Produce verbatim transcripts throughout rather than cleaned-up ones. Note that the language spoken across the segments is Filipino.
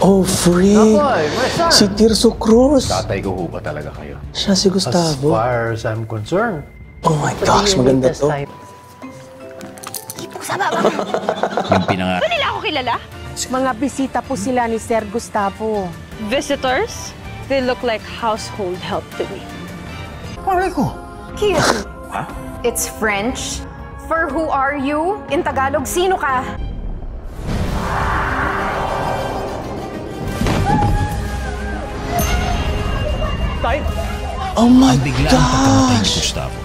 Oh, freak! Napoy, my son! Si Tirso Cruz! Tatay ko ho ba talaga kayo? Siya si Gustavo. As far as I'm concerned. Oh my gosh, maganda to. Dito sa baba. Yung pinanga... Ba nila ako kilala? Mga bisita po sila ni Sir Gustavo. Visitors? They look like household help to me. Pare ko. Cute. Ha? It's French. For who are you? In Tagalog, sino ka? Oh my Bigla ang pagkamatay ni gosh! Gustavo.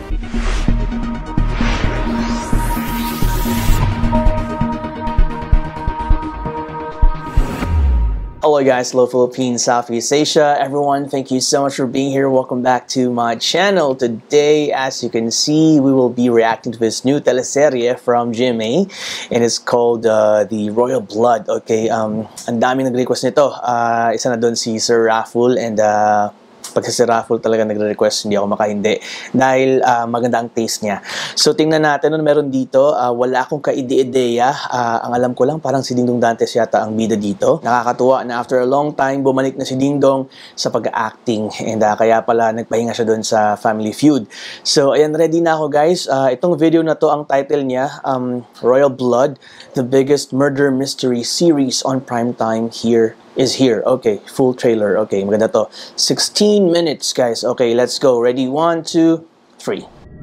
Hello guys, hello Philippines, Southeast Asia. Everyone, thank you so much for being here. Welcome back to my channel. Today, as you can see, we will be reacting to this new teleserye from G M A. And it's called uh, The Royal Blood. Okay, um, ang daming nag-request nito. Uh, isa na doon si Sir Rafful and uh, pag si Rafful talaga nagre-request, hindi ako makahindi dahil uh, maganda ang taste niya. So tingnan natin ano meron dito. Uh, wala akong kaide-ideya. Uh, ang alam ko lang parang si Dingdong Dantes yata ang bida dito. Nakakatuwa na after a long time bumalik na si Dingdong sa pag-acting and uh, kaya pala nagpahinga siya doon sa Family Feud. So ayan, ready na ako guys. Uh, itong video na to, ang title niya um, Royal Blood, the biggest murder mystery series on primetime here is here. Okay, full trailer. Okay, maganda to. sixteen minutes, guys. Okay, let's go. Ready? One, two, three.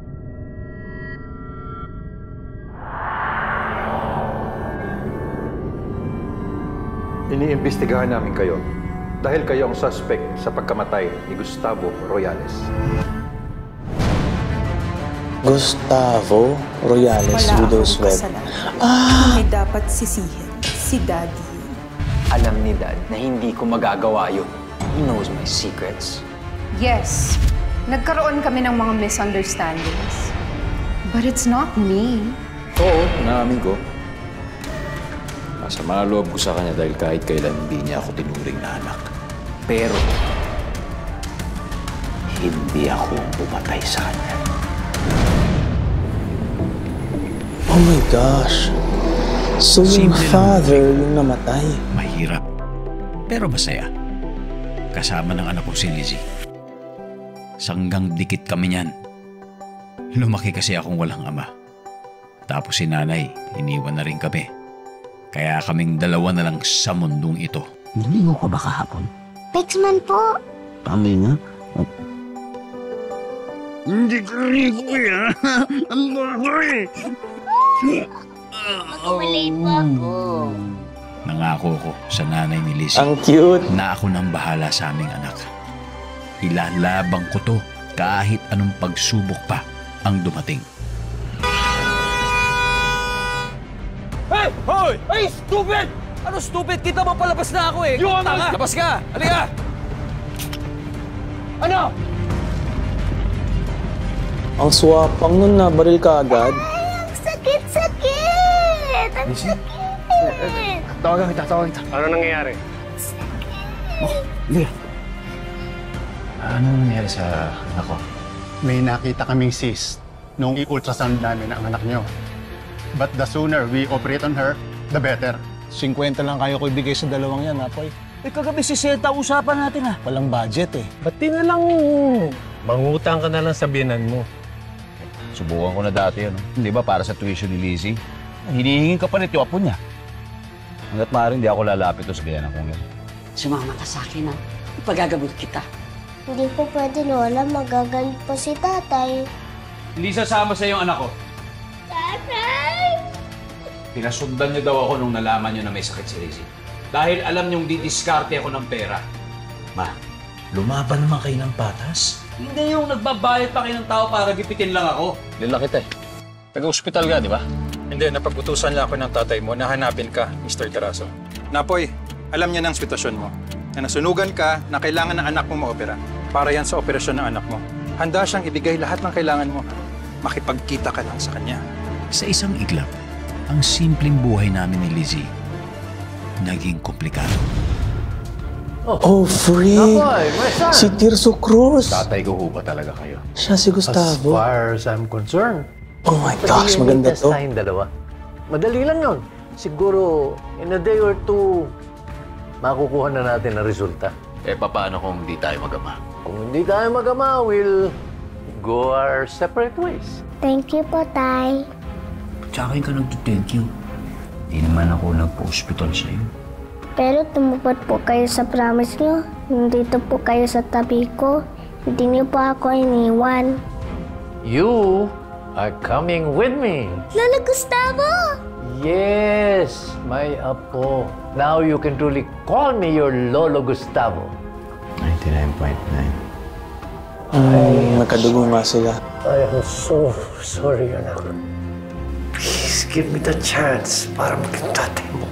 Iniimbestigahan namin kayo dahil kayo ang suspect sa pagkamatay ni Gustavo Royales. Gustavo Royales, Wala Widow's akong Web. kasalanan. Ah! May dapat sisihin. Si Daddy. Alam ni Dad na hindi ko magagawa yun. He knows my secrets. Yes. Nagkaroon kami ng mga misunderstandings. But it's not me. Oo, naamin ko. Masama loob ko sa kanya dahil kahit kailan hindi niya ako tinuring na anak. Pero, hindi ako pumatay sa kanya. Oh my gosh. So yung Simple father yung namatay. Mahirap, pero masaya. Kasama ng anak ko si Lizzie. Sanggang dikit kami niyan. Lumaki kasi akong walang ama. Tapos si nanay, iniwan na rin kami. Kaya kaming dalawa na lang sa mundong ito. Naligo ka ba kahapon? Pexman po. Kami nga. Hindi ko naligo yan. Ang bahay. Magkawalay pa ako. Nangako ko sa nanay ni Lizzie Ang cute. na ako nang bahala sa aming anak. Ilalabang ko to kahit anong pagsubok pa ang dumating. Hey! Hoy! Hey! Stupid! Ano stupid? Kita mo palabas na ako eh! Yung tanga! Labas ka! Halika! Ano? Ang swapang nun na baril ka agad. Sakit-sakit! Ang sakit! Tawagan kita, tawagan kita. Ano nangyayari? Hindi. Ano nangyari sa anak ko? May nakita kaming cyst nung i-ultrasound namin ang anak nyo. But the sooner we operate on her, the better. fifty lang kayo ko ibigay sa dalawang yan, Apoy. Eh, kagabi si Seta, usapan natin ah. Walang budget eh. Ba't di na lang mangutang ka na lang sa binan mo? Subukan ko na dati yun. Hindi ba para sa tuition ni Lizzie? Hinihingin ka pa rin yung apo niya. Hanggat maaaring di ako lalapit to sa biyanan kong yan. Sumama ka sa akin, ha? Ipagagamot kita. Hindi po pwede, Lola. Magagalit po si tatay. Hindi sasama sa yung anak ko. Tatay! Pinasundan niyo daw ako nung nalaman niyo na may sakit si Lizzie. Dahil alam niyong didiskarte ako ng pera. Ma, lumaban naman kayo ng patas. Hindi yung nagbabayad pa kayo ng tao para gipitin lang ako. Lalaki tayo. Taga-hospital ka, di ba? Hindi, napag-utusan lang ako ng tatay mo na hanapin ka, Mister Carazo. Napoy, alam niya ng sitwasyon mo. Na nasunugan ka na kailangan ng anak mo maopera. Para yan sa operasyon ng anak mo. Handa siyang ibigay lahat ng kailangan mo. Makipagkita ka lang sa kanya. Sa isang iglap, ang simpleng buhay namin ni Lizzie naging komplikado. Oh, freak! Napoy, my son! Si Tirso Cruz! Tatay ko ho ba talaga kayo? Siya si As Gustavo. far as I'm concerned. Oh my gosh, maganda to. tayong dalawa. Madali lang yun. Siguro, in a day or two, makukuha na natin ang resulta. Eh, paano kung hindi tayo magama? Kung hindi tayo magama, we'll go our separate ways. Thank you po, Tay. Tsaka ka nagtithank you. Hindi naman ako nagpo-hospital sa'yo. Pero tumupad po kayo sa promise niyo. Nandito po kayo sa tabi ko. Hindi niyo po ako iniwan. You are coming with me. Lolo Gustavo! Yes, my apo. Now you can truly call me your Lolo Gustavo. ninety-nine point nine. Ay, nagkadugo nga sila. I am so sorry, anak. Please give me the chance para maging tatay mo.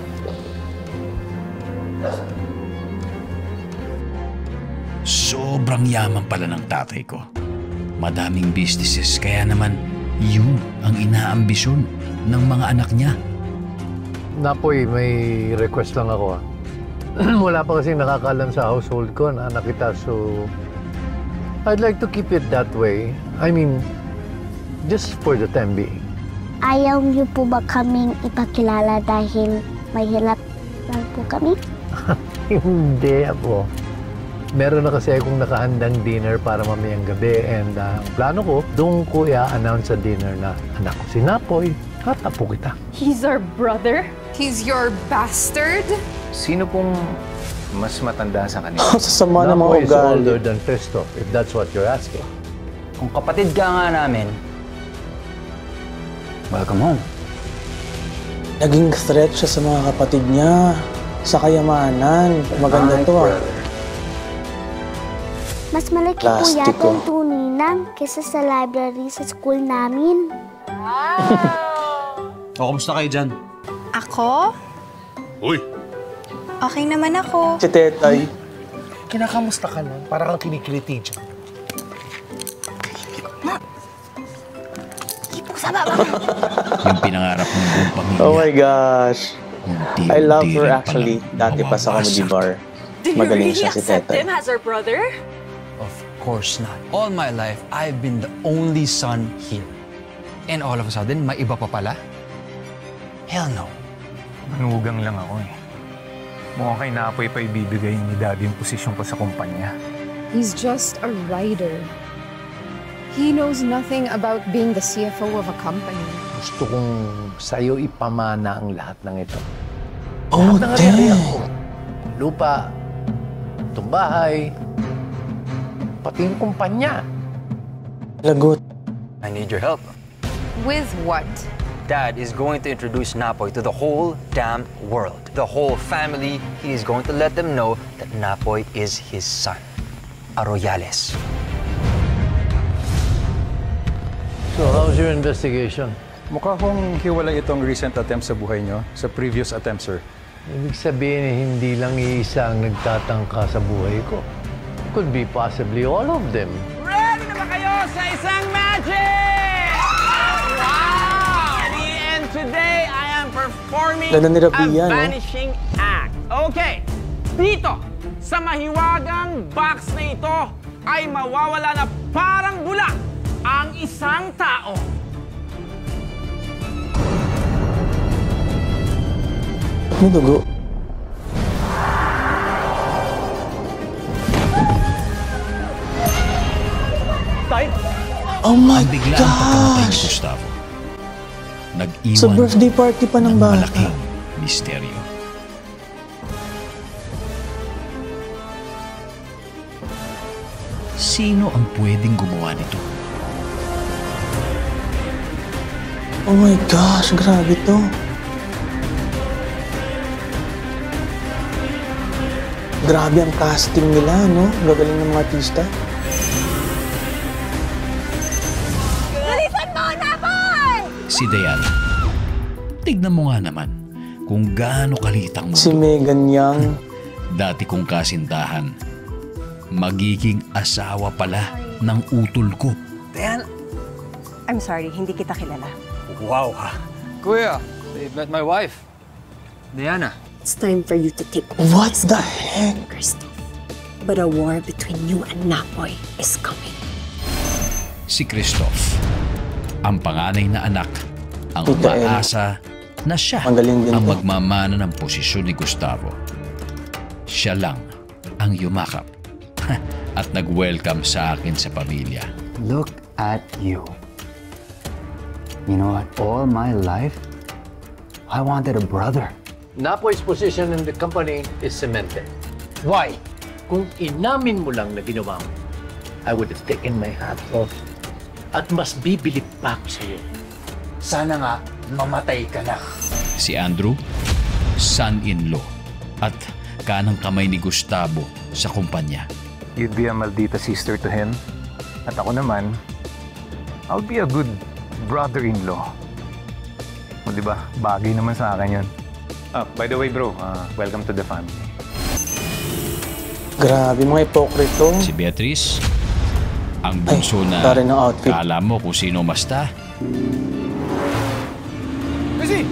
Sobrang yaman pala ng tatay ko. Madaming businesses, kaya naman yun ang inaambisyon ng mga anak niya. Napoy, may request lang ako. Wala pa kasing nakakalam sa household ko na anak kita, so I'd like to keep it that way. I mean, just for the time being. Ayaw niyo po ba kaming ipakilala dahil mahirap lang po kami? Hindi, apo. Meron na kasi akong nakahandang dinner para mamayang gabi and uh, plano ko, doon ko i-announce sa dinner na anak ko si Napoy at apo kita. He's our brother? He's your bastard? Sino pong mas matanda sa kanila? Sasama ng mga Napoy is ugali. older than Christoph, if that's what you're asking. Kung kapatid ka nga namin, welcome home. Naging threat siya sa mga kapatid niya. Sa kayamanan. Maganda to ah. Mas malaki Plastiko. po yata ang tuninang kaysa sa library sa school namin. O, kumusta kayo dyan? Ako? Uy! Okay naman ako. Si Tetay. Kinakamusta ka lang? Para kang kinikiliti dyan. Yung pinangarap ng buong pamilya. Oh my gosh. I love her actually. Dati pa sa comedy bar. Magaling siya si Tetay. as our brother? Of course not. All my life, I've been the only son here. And all of a sudden, may iba pa pala? Hell no. Manugang lang ako eh. Mukhang kay Napoy pa ibibigay ni Daddy yung posisyon ko sa kumpanya. He's just a writer. He knows nothing about being the C F O of a company. Gusto kong sa'yo ipamana ang lahat ng ito. Oh, lahat ng ariyan ko. Lupa, itong bahay, pati yung kumpanya. Lagot. I need your help. With what? Dad is going to introduce Napoy to the whole damn world. The whole family, he is going to let them know that Napoy is his son, Arroyales. So, how's your investigation? Mukha kong hiwalay itong recent attempt sa buhay nyo sa previous attempt, sir. Ibig sabihin, eh, hindi lang iisa ang nagtatangka sa buhay ko. Could be possibly all of them. Ready na ba kayo sa isang magic? Wow! And today, I am performing Ganda ni a Rabia, no? vanishing act. Okay, dito, sa mahiwagang box na ito, ay mawawala na parang bula ang isang tao. May dugo. Oh my Bigla ang pagkamatay ni gosh! Gustavo. Nag-iwan Sa birthday party pa ng bata. malaking misteryo. Sino ang pwedeng gumawa nito? Oh my gosh, grabe to. Grabe ang casting nila, no? Gagaling ng mga artista. Bilisan mo, Napoy! Si Diana. Tignan mo nga naman kung gaano kalitang mundo. Si Megan Young. Dati kong kasintahan. Magiging asawa pala ng utol ko. Diana, I'm sorry, hindi kita kilala. Wow, ha? Kuya, they've met my wife, Diana. It's time for you to take What the heck? Christoph. But a war between you and Napoy is coming. Si Christoph, ang panganay na anak, ang Tita umaasa na siya Ang galing din ang to. magmamana ng posisyon ni Gustavo. siya lang ang yumakap at nag-welcome sa akin sa pamilya. Look at you. You know what? All my life, I wanted a brother. Napoy's position in the company is cemented. Why? Kung inamin mo lang na ginawa mo, I would have taken my hat off. At mas bibilip pa ako sa'yo. Sana nga, mamatay ka na. Si Andrew, son-in-law, at kanang kamay ni Gustavo sa kumpanya. You'd be a maldita sister to him. At ako naman, I'll be a good brother-in-law. O diba, bagay naman sa akin yun. Ah, by the way bro, uh, welcome to the family. Grabe, mga ipokrito. Si Beatrice, ang bunso na kala mo kung sino masta. Kasi!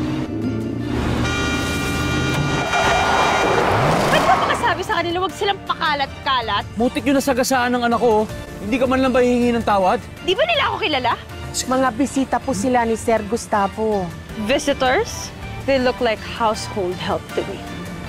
Ba't ka makasabi sa kanila huwag silang pakalat-kalat? Mutik yun nasagasaan ng anak ko. Hindi ka man lang ba hihingi ng tawad? Di ba nila ako kilala? Mga bisita po sila ni Sir Gustavo. Visitors? They look like household help to me.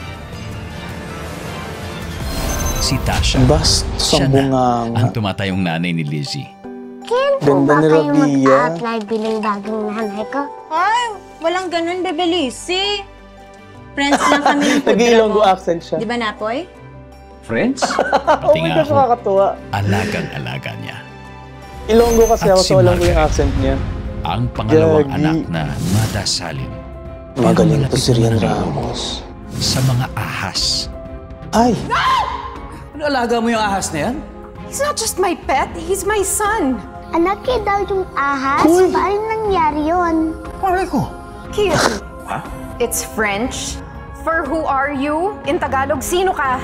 Si Tasha, Bas, siya na ang tumatayong nanay ni Lizzie. Ken po ba kayo mag-a-apply bilang bagong nanay ko? Ay, walang ganun, Bebe Lizzie. Friends lang kami ng pudra mo. Nag-Ilonggo accent siya. Di ba, Napoy? Friends? Oh my gosh, nakakatuwa. Alagang-alaga niya. Ilonggo kasi At ako, si so alam ko yung accent niya. Ang pangalawang Gagi. anak na madasalin. Magaling to si Rian Ramos. Sa mga ahas. Ay! Ano alaga mo yung ahas na yan? He's not just my pet, he's my son. Anak niya daw yung ahas? Paano nangyari yun? Pare ko. Cute. Ha? It's French. For who are you? In Tagalog, sino ka?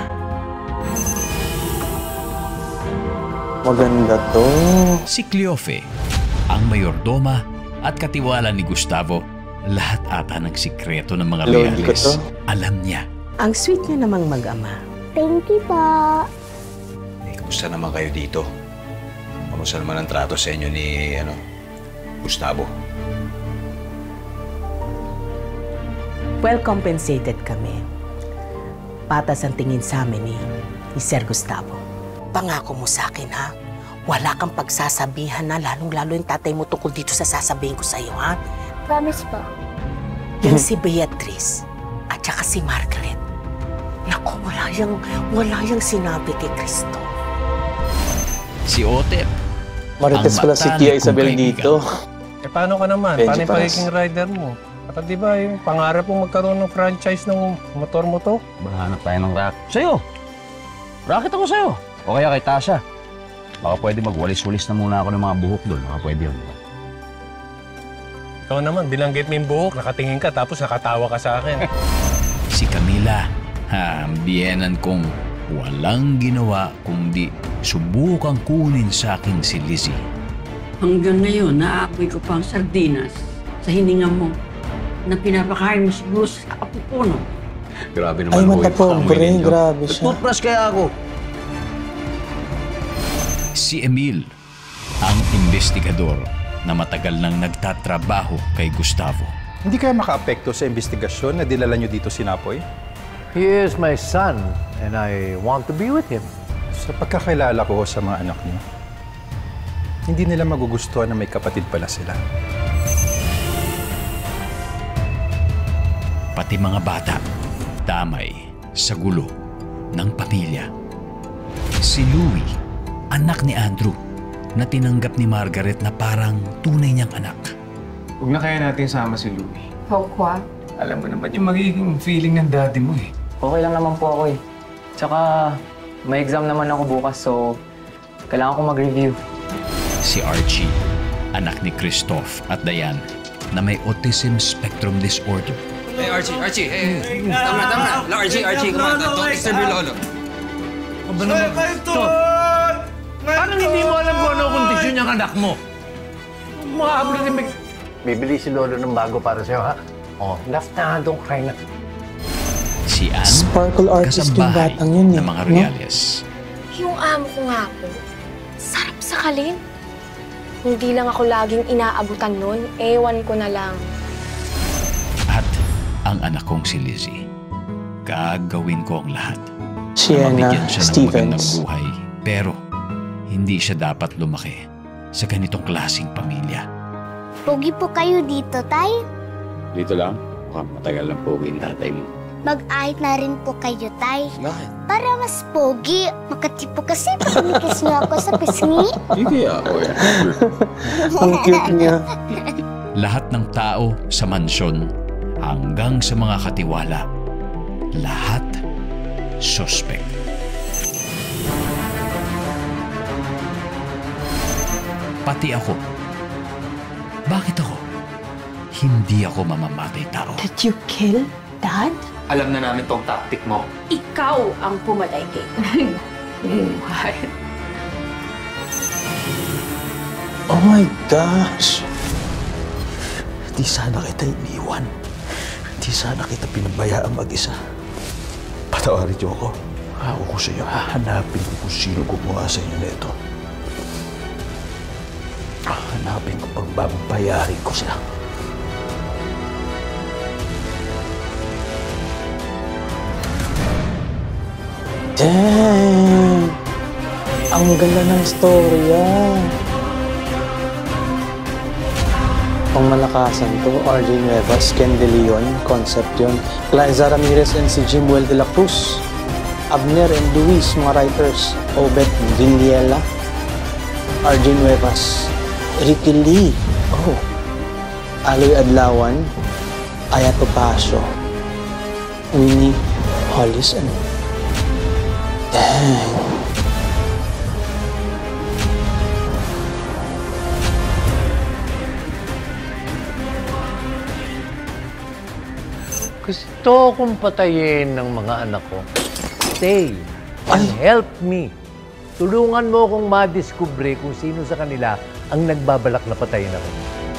Maganda to. Si Cleofe, ang mayordoma at katiwala ni Gustavo, lahat ata ng sikreto ng mga Lodi ko to. Reales. Alam niya. Ang sweet niyo namang mag-ama. Thank you po. Eh, kumusta naman kayo dito? Kumusta naman ang trato sa inyo ni, ano, Gustavo? Well compensated kami. Patas ang tingin sa amin ni, ni Sir Gustavo. Pangako mo sa akin, ha? Wala kang pagsasabihan na lalong-lalo yung tatay mo tungkol dito sa sasabihin ko sa'yo, ha? Promise po. Yung si Beatrice at saka si Margaret. Naku, wala yung, wala yung sinabi kay Cristo. Si Otep. Marites pala si Tia Isabel dito. Eh, paano ka naman? Benji Paano yung Paras. pagiging rider mo? At di ba yung pangarap mong magkaroon ng franchise ng motor mo to? Bahanap tayo ng rack. Sa'yo! Racket ako sa'yo! O kaya kay Tasha. Baka pwede magwalis-walis na muna ako ng mga buhok doon. Baka pwede yun. Ikaw naman, binanggit mo yung buhok, nakatingin ka tapos nakatawa ka sa akin. Si Camila, ha, biyenan kong walang ginawa kundi subukang kunin sa akin si Lizzie. Hanggang ngayon, naaapoy ko pa ang sardinas sa hininga mo na pinapakain mo siguro sa kapupuno. Grabe Ay, mata po, brain, grabe siya. Toothbrush kaya ako. Si Emil, ang investigador na matagal nang nagtatrabaho kay Gustavo. Hindi kaya maka-apekto sa investigasyon na dinala nyo dito si Napoy? He is my son, and I want to be with him. Sa pagkakilala ko sa mga anak niyo, hindi nila magugustuhan na may kapatid pala sila. Pati mga bata, damay sa gulo ng pamilya. Si Louie, anak ni Andrew, na tinanggap ni Margaret na parang tunay niyang anak. Huwag na kaya natin sama si Louie. Hokwa? Alam mo naman yung magiging feeling ng daddy mo eh. Okay lang naman po ako eh. Tsaka may exam naman ako bukas so kailangan ko mag-review. Si Archie, anak ni Christoph at Diane, na may autism spectrum disorder. Hey Archie, Archie, hey, hey. Tama, tama. La, Archie, Archie, come on. Don't disturb your lolo. Aba naman. Stop! Parang hindi mo alam kung ano kondisyon niyang anak mo. Mga ablo ni Meg... Bibili si Lolo ng bago para sa'yo, ha? Oh, laugh na, don't cry na. Si Anne, Sparkle artist yung kasambahay batang yun eh. ng mga no? Reales. Yung amo ko nga po, sarap sakalin. Hindi lang ako laging inaabutan nun, ewan ko na lang. At ang anak kong si Lizzie, gagawin ko ang lahat Sienna mabigyan siya ng magandang Stevens. buhay. Pero hindi siya dapat lumaki sa ganitong klaseng pamilya. Pogi po kayo dito, Tay. Dito lang? Mukhang matagal lang po yung tatay mo. Mag-ahit na rin po kayo, Tay. Bakit? Para mas pogi. Makati po kasi pagkamikas niyo ako sa pisngi. Hindi ako yan. Ang cute niya. Lahat ng tao sa mansyon hanggang sa mga katiwala, lahat suspect. Pati ako. Bakit ako? Hindi ako mamamatay tao. Did you kill Dad? Alam na namin tong tactic mo. Ikaw ang pumatay kay What? Oh my gosh. Di sana kita iniwan. Di sana kita pinabayaan mag-isa. Patawarin niyo ako. Ako ko sa iyo, hahanapin ko kung sino gumawa sa inyo nito. Hahanapin ko pag babayarin ko siya. Dang! Ang ganda ng storya. Pangmalakasan to, R J Nuevas, Ken De Leon, concept yun. Liza Ramirez and si Jimuel de la Cruz. Abner and Luis, mga writers. Obet Viniela. R J Nuevas. Ricky Lee. Oh. Aloy Adlawan. Ayato Pasio. Winnie Hollis and dang. Gusto kong patayin ng mga anak ko. Stay and help me. Tulungan mo akong madiskubre kung sino sa kanila ang nagbabalak na patayin ako.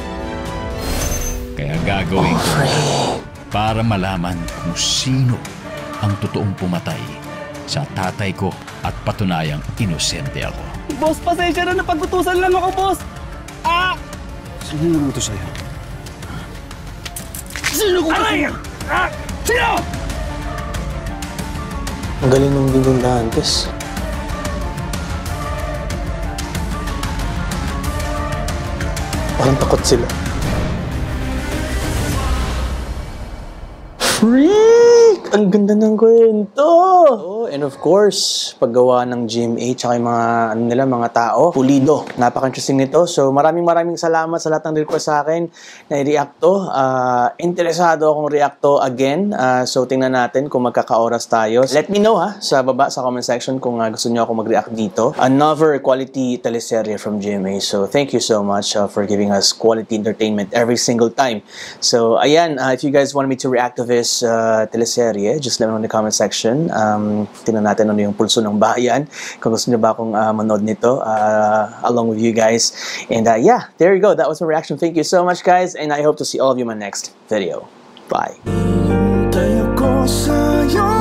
Kaya gagawin ko para malaman kung sino ang totoong pumatay sa tatay ko at patunayang inosente ako. Boss, pasensya na, napagutusan lang ako, boss! Ah! Sino naman ito sa'yo? Sino ko Aray! Ah! Sino? Ang galing ng Dingdong Dantes. Parang takot sila. Freak! Ang ganda ng kwento! Oh, and of course, paggawa ng G M A tsaka yung mga, ano nila, mga tao, pulido. Napaka-interesting nito. So, maraming maraming salamat sa lahat ng request sa akin na i-react to. Uh, interesado akong react to again. Uh, so, tingnan natin kung magkaka-oras tayo. Let me know ha, sa baba, sa comment section kung uh, gusto nyo ako mag-react dito. Another quality teleserye from G M A. So, thank you so much uh, for giving us quality entertainment every single time. So, ayan, uh, if you guys want me to react to this uh, teleserye, just let me know in the comment section. Um, tingnan natin ano yung pulso ng bayan. Kung gusto nyo ba akong uh, manood nito uh, along with you guys. And uh, yeah, there you go. That was my reaction. Thank you so much, guys. And I hope to see all of you in my next video. Bye.